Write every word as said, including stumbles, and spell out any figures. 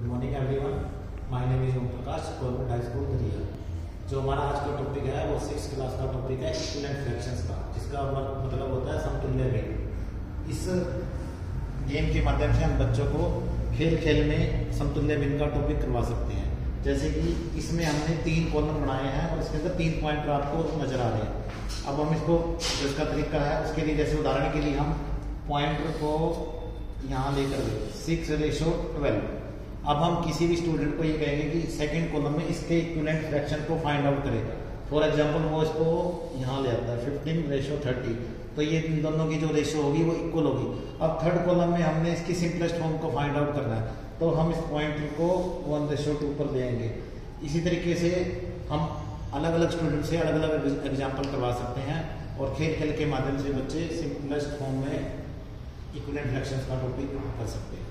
Morning everyone, my name is Om Prakash, government high school Dariya. जो हमारा आज का टॉपिक है वो सिक्स क्लास का टॉपिक है इक्विवेलेंट फ्रैक्शंस का, जिसका मतलब होता है समतुल्य भिन्न। इस गेम के माध्यम से हम बच्चों को खेल खेल में समतुल्य भिन्न का टॉपिक करवा सकते हैं। जैसे कि इसमें हमने तीन कॉलम बनाए हैं और इसके अंदर तीन पॉइंट आपको नजर आ रहे हैं। अब हम इसको जो इसका तरीका है उसके लिए, जैसे उदाहरण के लिए हम पॉइंटर को यहाँ लेकर गए सिक्स रेशो ट्वेल्व। अब हम किसी भी स्टूडेंट को ये कहेंगे कि सेकंड कॉलम में इसके इक्विवेलेंट फ्रैक्शन को फाइंड आउट करेगा। फॉर एग्जांपल वो इसको यहाँ ले आता है फिफ्टीन रेशो थर्टी, तो ये इन दोनों की जो रेशो होगी वो इक्वल होगी। अब थर्ड कॉलम में हमने इसकी सिंपलेस्ट फॉर्म को फाइंड आउट करना है, तो हम इस पॉइंट को वन रेशो टू पर लेंगे। इसी तरीके से हम अलग अलग स्टूडेंट से अलग अलग एग्जाम्पल करवा सकते हैं और खेल खेल के माध्यम से बच्चे सिंपलेस्ट फॉर्म में इक्विवेलेंट फ्रैक्शंस का टॉपिक कर सकते हैं।